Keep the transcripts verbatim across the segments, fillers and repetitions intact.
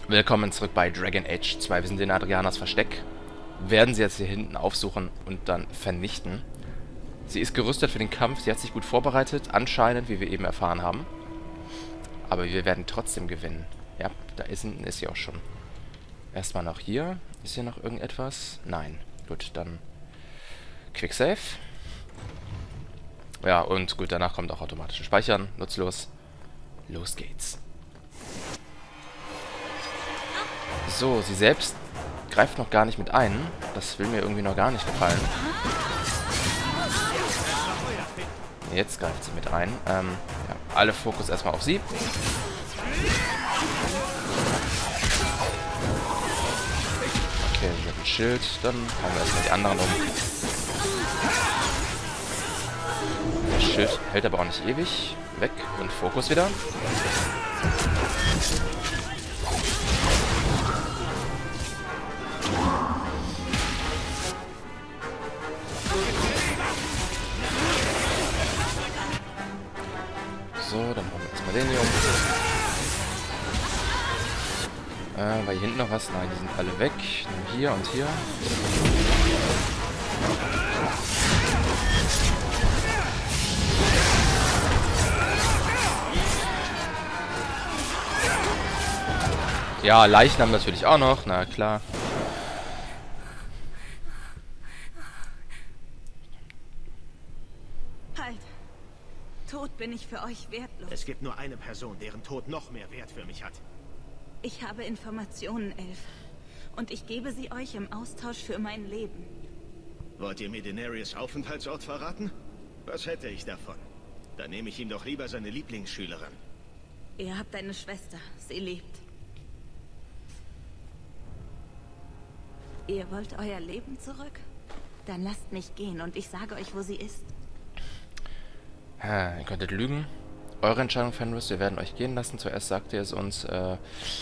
Willkommen zurück bei Dragon Age zwei. Wir sind in Adrianas Versteck. Werden sie jetzt hier hinten aufsuchen und dann vernichten. Sie ist gerüstet für den Kampf. Sie hat sich gut vorbereitet. Anscheinend, wie wir eben erfahren haben. Aber wir werden trotzdem gewinnen. Ja, da ist, ist sie auch schon. Erstmal noch hier. Ist hier noch irgendetwas? Nein. Gut, dann Quicksave. Ja, und gut, danach kommt auch automatisches Speichern. Nutzlos. Los geht's. So, sie selbst greift noch gar nicht mit ein. Das will mir irgendwie noch gar nicht gefallen. Jetzt greift sie mit ein. Ähm, ja, alle Fokus erstmal auf sie. Okay, sie hat ein Schild. Dann hauen wir erstmal die anderen um. Das Schild hält aber auch nicht ewig. Weg und Fokus wieder. So, dann machen wir erstmal den hier um. Äh, war hier hinten noch was? Nein, die sind alle weg. Nur hier und hier. Ja, Leichnam natürlich auch noch. Na klar. Halt! Tod bin ich für euch wertlos. Es gibt nur eine Person, deren Tod noch mehr Wert für mich hat. Ich habe Informationen, Elf. Und ich gebe sie euch im Austausch für mein Leben. Wollt ihr mir Daenerys Aufenthaltsort verraten? Was hätte ich davon? Dann nehme ich ihm doch lieber seine Lieblingsschülerin. Ihr habt eine Schwester. Sie lebt. Ihr wollt euer Leben zurück? Dann lasst mich gehen und ich sage euch, wo sie ist. Ha, ihr könntet lügen. Eure Entscheidung, Fenris. Wir werden euch gehen lassen. Zuerst sagte ihr es uns, äh...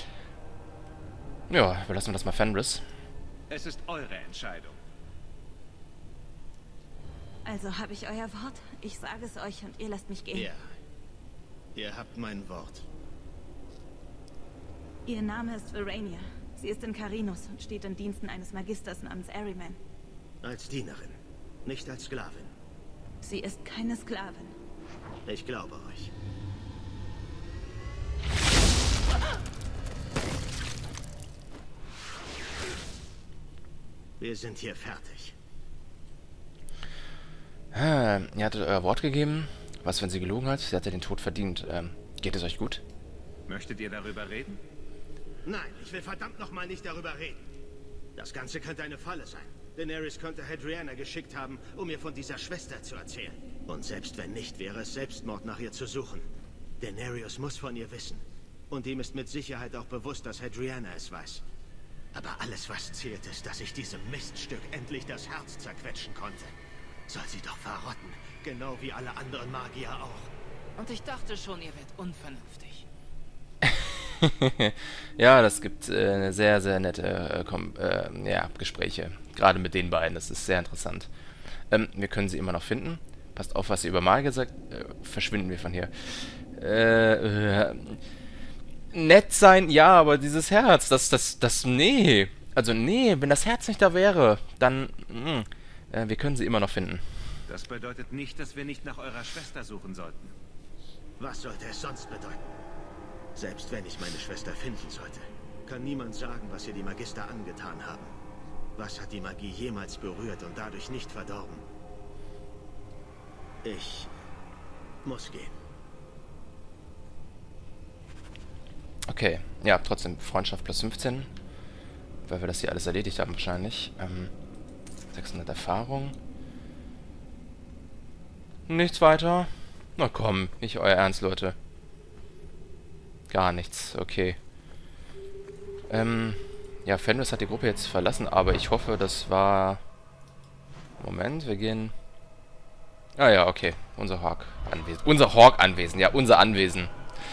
ja, überlassen wir das mal Fenris. Es ist eure Entscheidung. Also habe ich euer Wort. Ich sage es euch und ihr lasst mich gehen. Ja. Ihr habt mein Wort. Ihr Name ist Verania. Sie ist in Carinus und steht in Diensten eines Magisters namens Ahriman. Als Dienerin, nicht als Sklavin. Sie ist keine Sklavin. Ich glaube euch. Wir sind hier fertig. Ah, ihr hattet euer Wort gegeben. Was, wenn sie gelogen hat? Sie hat ja den Tod verdient. Ähm, geht es euch gut? Möchtet ihr darüber reden? Nein, ich will verdammt nochmal nicht darüber reden. Das Ganze könnte eine Falle sein. Daenerys könnte Hadriana geschickt haben, um mir von dieser Schwester zu erzählen. Und selbst wenn nicht, wäre es Selbstmord, nach ihr zu suchen. Daenerys muss von ihr wissen. Und ihm ist mit Sicherheit auch bewusst, dass Hadriana es weiß. Aber alles, was zählt, ist, dass ich diesem Miststück endlich das Herz zerquetschen konnte. Soll sie doch verrotten, genau wie alle anderen Magier auch. Und ich dachte schon, ihr werdet unvernünftig. Ja, das gibt äh, eine sehr, sehr nette äh, Kom äh, ja, Gespräche. Gerade mit den beiden. Das ist sehr interessant. Ähm, wir können sie immer noch finden. Passt auf, was sie über Mal gesagt. Äh, verschwinden wir von hier. Äh, äh, nett sein, ja, aber dieses Herz, das, das, das, nee. Also, nee, wenn das Herz nicht da wäre, dann, mh, äh, wir können sie immer noch finden. Das bedeutet nicht, dass wir nicht nach eurer Schwester suchen sollten. Was sollte es sonst bedeuten? Selbst wenn ich meine Schwester finden sollte, kann niemand sagen, was ihr die Magister angetan haben. Was hat die Magie jemals berührt und dadurch nicht verdorben? Ich muss gehen. Okay, ja, trotzdem Freundschaft plus fünfzehn. Weil wir das hier alles erledigt haben wahrscheinlich. Ähm, sechshundert Erfahrung. Nichts weiter. Na komm, nicht euer Ernst, Leute. Gar nichts, okay. Ähm, ja, Fenris hat die Gruppe jetzt verlassen, aber ich hoffe, das war... Moment, wir gehen... Ah ja, okay. Unser Hawk-Anwesen. Unser Hawk-Anwesen, ja, unser Anwesen.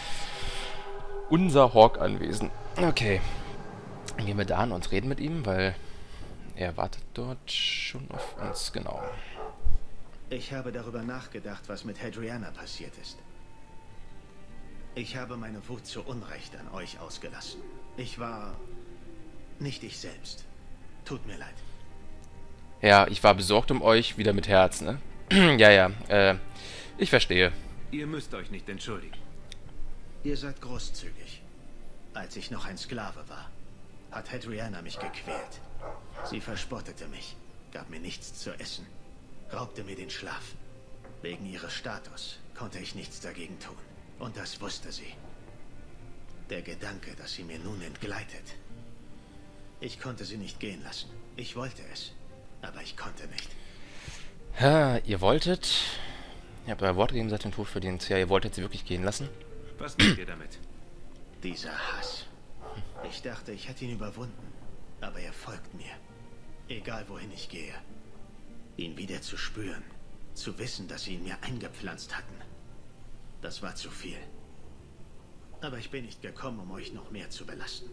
Unser Hawk-Anwesen. Okay. Dann gehen wir da an und reden mit ihm, weil er wartet dort schon auf uns, genau. Ich habe darüber nachgedacht, was mit Hadriana passiert ist. Ich habe meine Wut zu Unrecht an euch ausgelassen. Ich war nicht ich selbst. Tut mir leid. Ja, ich war besorgt um euch, wieder mit Herz, ne? ja, ja, äh, ich verstehe. Ihr müsst euch nicht entschuldigen. Ihr seid großzügig. Als ich noch ein Sklave war, hat Hadriana mich gequält. Sie verspottete mich, gab mir nichts zu essen, raubte mir den Schlaf. Wegen ihres Status konnte ich nichts dagegen tun. Und das wusste sie. Der Gedanke, dass sie mir nun entgleitet. Ich konnte sie nicht gehen lassen. Ich wollte es, aber ich konnte nicht. Ha, ihr wolltet... Ihr habt euer Wort gegeben, seid den Tod verdient. Ja, ihr wolltet sie wirklich gehen lassen? Was macht ihr damit? Dieser Hass. Ich dachte, ich hätte ihn überwunden. Aber er folgt mir. Egal, wohin ich gehe. Ihn wieder zu spüren. Zu wissen, dass sie ihn mir eingepflanzt hatten. Das war zu viel. Aber ich bin nicht gekommen, um euch noch mehr zu belasten.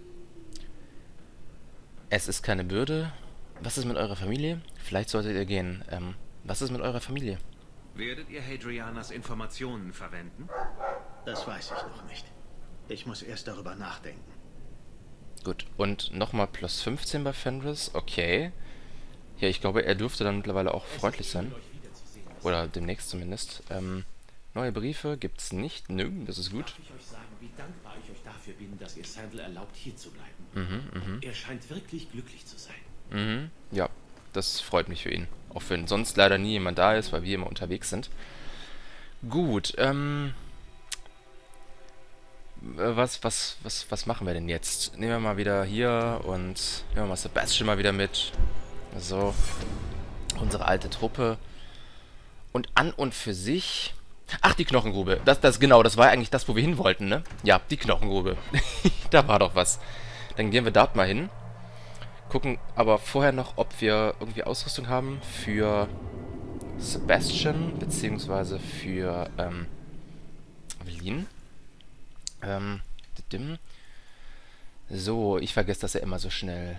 Es ist keine Bürde. Was ist mit eurer Familie? Vielleicht solltet ihr gehen. Ähm, was ist mit eurer Familie? Werdet ihr Hadrianas Informationen verwenden? Das weiß ich noch nicht. Ich muss erst darüber nachdenken. Gut, und nochmal plus fünfzehn bei Fenris. Okay. Ja, ich glaube, er dürfte dann mittlerweile auch freundlich sein. Oder demnächst zumindest. Ähm, neue Briefe gibt's nicht. Nö, das ist gut. Darf ich euch sagen, wie dankbar ich euch dafür bin, dass ihr Sandal erlaubt, hier zu bleiben. Mhm, mhm. Er scheint wirklich glücklich zu sein. Mhm, ja, das freut mich für ihn. Auch wenn sonst leider nie jemand da ist, weil wir immer unterwegs sind. Gut, ähm... Was, was, was, was machen wir denn jetzt? Nehmen wir mal wieder hier und nehmen wir mal Sebastian mal wieder mit. So, unsere alte Truppe. Und an und für sich... Ach, die Knochengrube. Das, das, genau, das war eigentlich das, wo wir hin wollten, ne? Ja, die Knochengrube. Da war doch was. Dann gehen wir dort mal hin. Gucken aber vorher noch, ob wir irgendwie Ausrüstung haben für Sebastian, beziehungsweise für, ähm, Evelyn. Ähm, dim. So, ich vergesse das ja immer so schnell.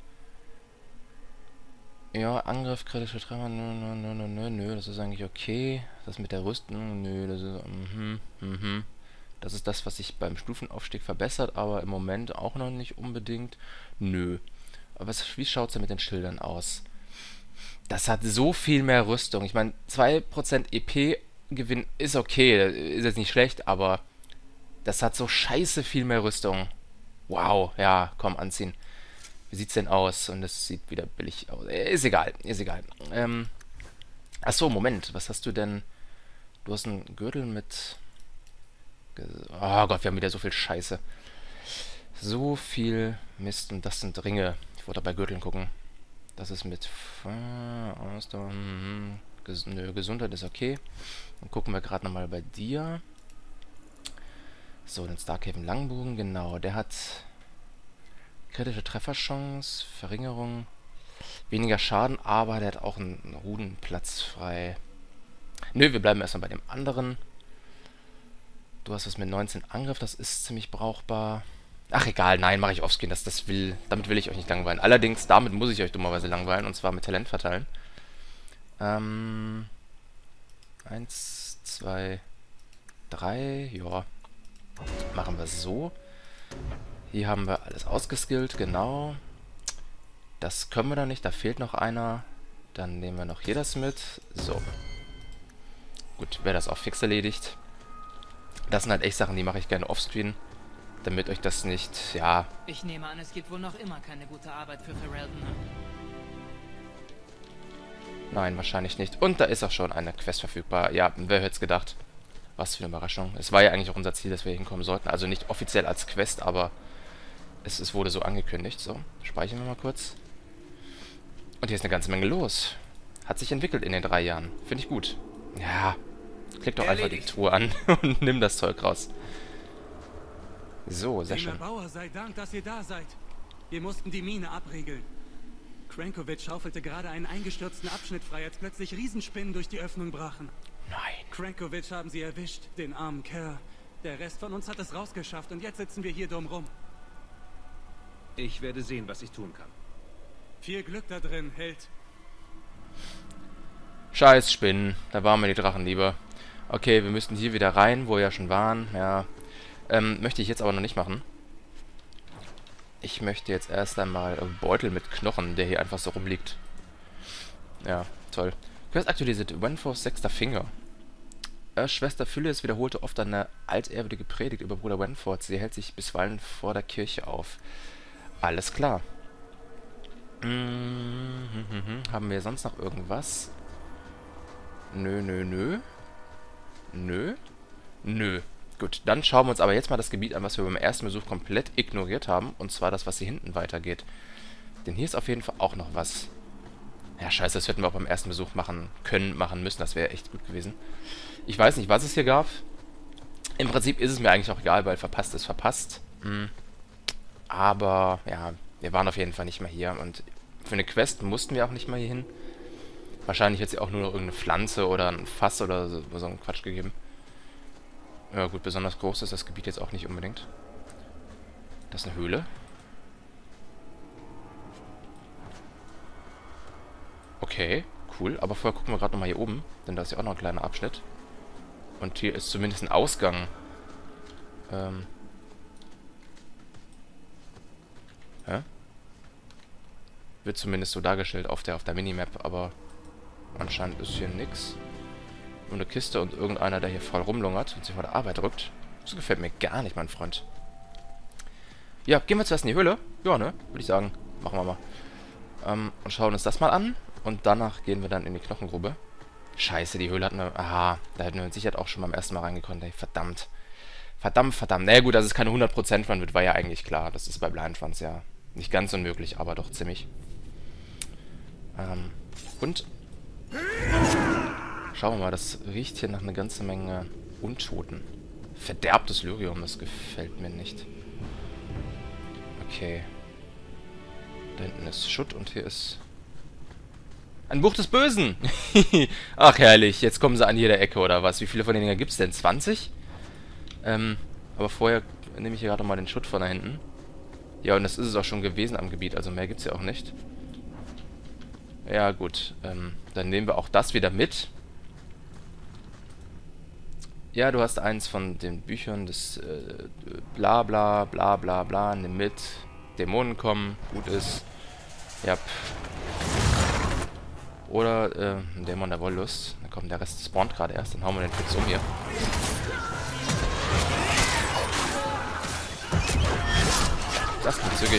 Ja, Angriff, kritische Treffer, nö, nö, nö, nö, nö, nö, das ist eigentlich okay. Das mit der Rüstung, nö, das ist, mhm, mhm. Das ist das, was sich beim Stufenaufstieg verbessert, aber im Moment auch noch nicht unbedingt. Nö. Aber was, wie schaut es denn mit den Schildern aus? Das hat so viel mehr Rüstung. Ich meine, zwei Prozent E P-Gewinn ist okay, ist jetzt nicht schlecht, aber das hat so scheiße viel mehr Rüstung. Wow, ja, komm, anziehen. Wie sieht's denn aus? Und es sieht wieder billig aus. Ist egal, ist egal. Ähm, achso, Moment, was hast du denn? Du hast einen Gürtel mit... Oh Gott, wir haben wieder so viel Scheiße. So viel Mist, und das sind Ringe. Ich wollte bei Gürteln gucken. Das ist mit... Ausdauer... Hm, ges nö, Gesundheit ist okay. Dann gucken wir gerade nochmal bei dir. So, den Starkhaven Langbogen, genau. Der hat kritische Trefferchance, Verringerung, weniger Schaden, aber der hat auch einen Rudenplatz frei. Nö, wir bleiben erstmal bei dem anderen. Du hast was mit neunzehn Angriff, das ist ziemlich brauchbar. Ach egal, nein, mache ich offscreen, das, das will, damit will ich euch nicht langweilen. Allerdings, damit muss ich euch dummerweise langweilen, und zwar mit Talent verteilen. Ähm, eins, zwei, drei, ja. Machen wir es so. Hier haben wir alles ausgeskillt, genau. Das können wir da nicht, da fehlt noch einer. Dann nehmen wir noch hier das mit. So. Gut, wäre das auch fix erledigt. Das sind halt echt Sachen, die mache ich gerne offscreen, damit euch das nicht, ja... Ich nehme an, es gibt wohl noch immer keine gute Arbeit für Ferelden. Nein, wahrscheinlich nicht. Und da ist auch schon eine Quest verfügbar. Ja, wer hätte es gedacht? Was für eine Überraschung. Es war ja eigentlich auch unser Ziel, dass wir hier hinkommen sollten. Also nicht offiziell als Quest, aber es, es wurde so angekündigt. So, speichern wir mal kurz. Und hier ist eine ganze Menge los. Hat sich entwickelt in den drei Jahren. Finde ich gut. Ja, klick doch einfach die Tour an und nimm das Zeug raus. So, sehr schön. Bauer, sei Dank, dass ihr da seid. Wir mussten die Mine abriegeln. Krankovic schaufelte gerade einen eingestürzten Abschnitt frei, als plötzlich Riesenspinnen durch die Öffnung brachen. Nein. Krankovic haben sie erwischt, den armen Kerl. Der Rest von uns hat es rausgeschafft und jetzt sitzen wir hier dumm rum. Ich werde sehen, was ich tun kann. Viel Glück da drin, Held. Scheiß Spinnen. Da waren wir die Drachen lieber. Okay, wir müssten hier wieder rein, wo wir ja schon waren. Ja. Ähm, möchte ich jetzt aber noch nicht machen. Ich möchte jetzt erst einmal einen Beutel mit Knochen, der hier einfach so rumliegt. Ja, toll. Quest aktualisiert. Wentworths sechster Finger. Äh, Schwester Phyllis wiederholte oft eine altehrwürdige Predigt über Bruder Wentworth. Sie hält sich bisweilen vor der Kirche auf. Alles klar. Mhm, haben wir sonst noch irgendwas? Nö, nö, nö. Nö. Nö. Gut, dann schauen wir uns aber jetzt mal das Gebiet an, was wir beim ersten Besuch komplett ignoriert haben. Und zwar das, was hier hinten weitergeht. Denn hier ist auf jeden Fall auch noch was. Ja, scheiße, das hätten wir auch beim ersten Besuch machen können, machen müssen. Das wäre echt gut gewesen. Ich weiß nicht, was es hier gab. Im Prinzip ist es mir eigentlich auch egal, weil verpasst ist verpasst. Hm. Aber, ja, wir waren auf jeden Fall nicht mehr hier. Und für eine Quest mussten wir auch nicht mehr hier hin. Wahrscheinlich hätte es ja auch nur noch irgendeine Pflanze oder ein Fass oder so, so einen Quatsch gegeben. Ja gut, besonders groß ist das Gebiet jetzt auch nicht unbedingt. Das ist eine Höhle. Okay, cool. Aber vorher gucken wir gerade nochmal hier oben. Denn da ist ja auch noch ein kleiner Abschnitt. Und hier ist zumindest ein Ausgang. Ähm. Hä? Wird zumindest so dargestellt auf der, auf der Minimap, aber anscheinend ist hier nix. Nur eine Kiste und irgendeiner, der hier voll rumlungert und sich vor der Arbeit drückt. Das gefällt mir gar nicht, mein Freund. Ja, gehen wir zuerst in die Höhle. Ja, ne? Würde ich sagen. Machen wir mal. Ähm, und schauen uns das mal an. Und danach gehen wir dann in die Knochengrube. Scheiße, die Höhle hatten wir... Aha, da hätten wir mit Sicherheit auch schon beim ersten Mal reingekommen. Ey, verdammt. Verdammt, verdammt. Naja gut, dass es keine hundert Prozent Run wird, war ja eigentlich klar. Das ist bei Blind Runs ja nicht ganz unmöglich, aber doch ziemlich. Ähm, und... Schauen wir mal, das riecht hier nach einer ganzen Menge Untoten. Verderbtes Lyrium, das gefällt mir nicht. Okay. Da hinten ist Schutt und hier ist... ein Buch des Bösen! Ach herrlich, jetzt kommen sie an jeder Ecke oder was? Wie viele von den Dingen gibt es denn? zwanzig? Ähm, aber vorher nehme ich hier gerade mal den Schutt von da hinten. Ja, und das ist es auch schon gewesen am Gebiet, also mehr gibt es ja auch nicht. Ja gut, ähm, dann nehmen wir auch das wieder mit. Ja, du hast eins von den Büchern des äh, bla bla bla bla bla, nimm mit. Dämonen kommen, gut ist. Ja. Oder äh, ein Dämon der Wollust. Dann kommt der Rest spawnt gerade erst, dann hauen wir den fix um hier. Das geht zügig.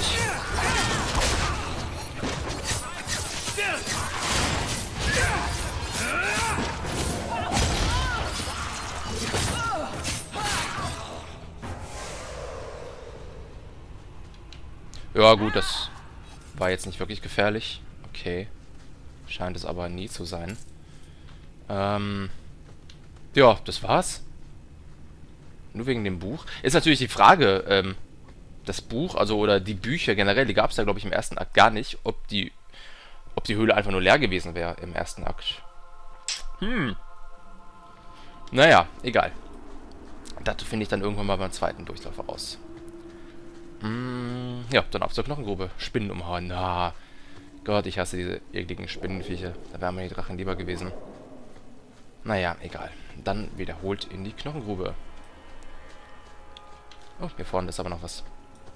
Ja gut, das war jetzt nicht wirklich gefährlich. Okay. Scheint es aber nie zu sein. Ähm. Ja, das war's. Nur wegen dem Buch. Ist natürlich die Frage, ähm, das Buch, also oder die Bücher generell, die gab es ja glaube ich im ersten Akt gar nicht, ob die ob die Höhle einfach nur leer gewesen wäre im ersten Akt. Hm. Naja, egal. Das finde ich dann irgendwann mal beim zweiten Durchlauf raus. Mm, ja, dann ab zur Knochengrube. Spinnen umhauen. Na, Gott, ich hasse diese ekligen Spinnenviecher. Da wären mir die Drachen lieber gewesen. Naja, egal. Dann wiederholt in die Knochengrube. Oh, hier vorne ist aber noch was.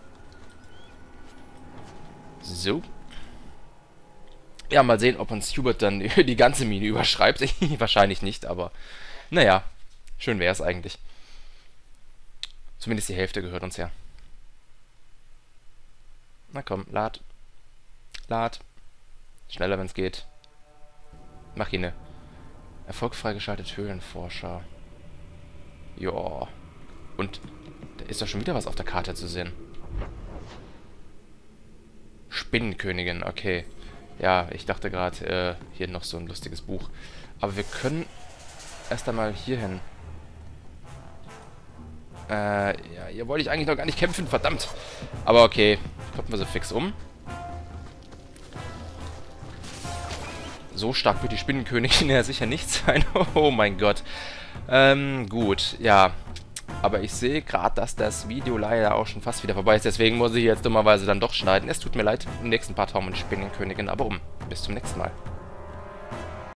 So. Ja, mal sehen, ob uns Hubert dann die ganze Mine überschreibt. Wahrscheinlich nicht, aber naja, schön wäre es eigentlich. Zumindest die Hälfte gehört uns ja. Na komm, lad. Lad. Schneller, wenn es geht. Mach ihn. Erfolg freigeschaltet, Höhlenforscher. Joa. Und da ist doch schon wieder was auf der Karte zu sehen. Spinnenkönigin, okay. Ja, ich dachte gerade, äh, hier noch so ein lustiges Buch. Aber wir können erst einmal hier hin. Äh, ja, hier wollte ich eigentlich noch gar nicht kämpfen, verdammt. Aber okay, kloppen wir so fix um. So stark wird die Spinnenkönigin ja sicher nicht sein. Oh mein Gott. Ähm, gut, ja. Aber ich sehe gerade, dass das Video leider auch schon fast wieder vorbei ist. Deswegen muss ich jetzt dummerweise dann doch schneiden. Es tut mir leid. Im nächsten Part hauen wir die Spinnenkönigin aber um. Bis zum nächsten Mal.